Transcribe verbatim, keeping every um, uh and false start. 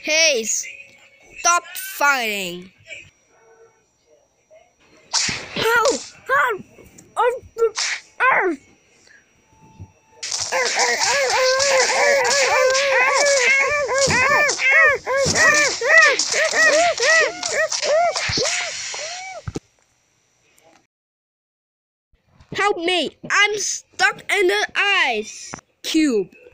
Hey, stop fighting. Help! Help! Oh, oh. Help me! I'm stuck in the ice cube.